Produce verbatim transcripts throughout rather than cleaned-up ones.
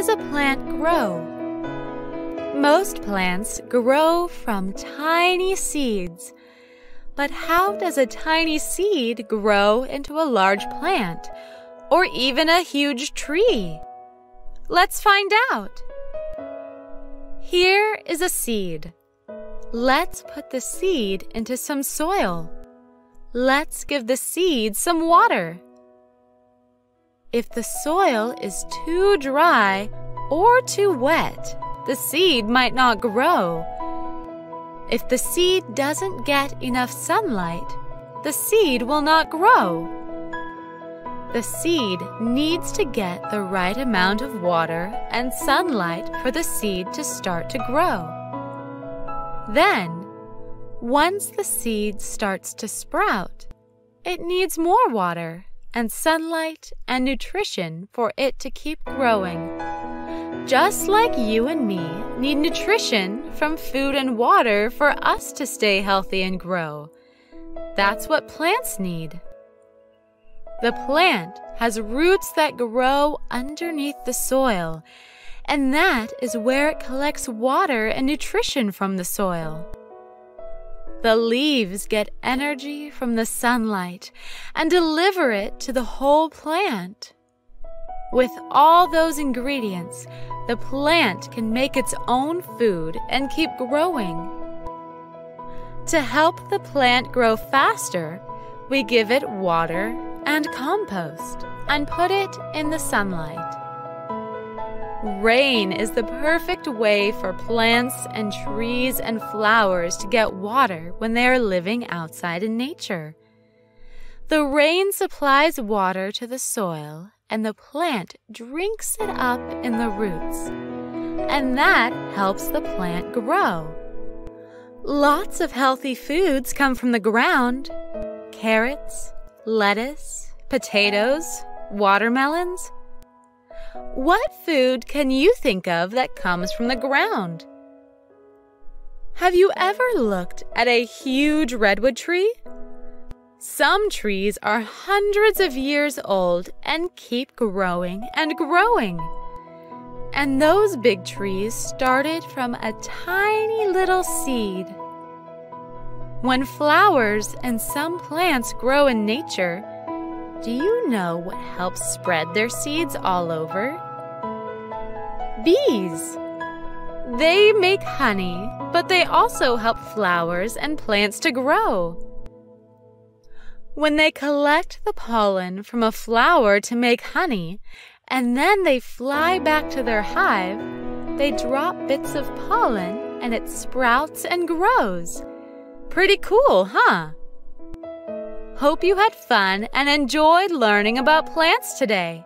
does a plant grow? Most plants grow from tiny seeds. But how does a tiny seed grow into a large plant, or even a huge tree? Let's find out. Here is a seed. Let's put the seed into some soil. Let's give the seed some water. If the soil is too dry or too wet, the seed might not grow. If the seed doesn't get enough sunlight, the seed will not grow. The seed needs to get the right amount of water and sunlight for the seed to start to grow. Then, once the seed starts to sprout, it needs more water and sunlight and nutrition for it to keep growing. Just like you and me need nutrition from food and water for us to stay healthy and grow. That's what plants need. The plant has roots that grow underneath the soil, and that is where it collects water and nutrition from the soil. The leaves get energy from the sunlight and deliver it to the whole plant. With all those ingredients, the plant can make its own food and keep growing. To help the plant grow faster, we give it water and compost and put it in the sunlight. Rain is the perfect way for plants and trees and flowers to get water when they are living outside in nature. The rain supplies water to the soil, and the plant drinks it up in the roots, and that helps the plant grow. Lots of healthy foods come from the ground: carrots, lettuce, potatoes, watermelons. What food can you think of that comes from the ground? Have you ever looked at a huge redwood tree? Some trees are hundreds of years old and keep growing and growing. And those big trees started from a tiny little seed. When flowers and some plants grow in nature, do you know what helps spread their seeds all over? Bees. They make honey, but they also help flowers and plants to grow. When they collect the pollen from a flower to make honey, and then they fly back to their hive, they drop bits of pollen and it sprouts and grows. Pretty cool, huh? Hope you had fun and enjoyed learning about plants today.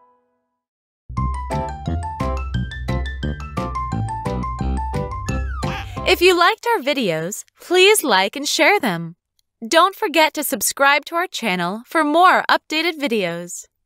If you liked our videos, please like and share them. Don't forget to subscribe to our channel for more updated videos.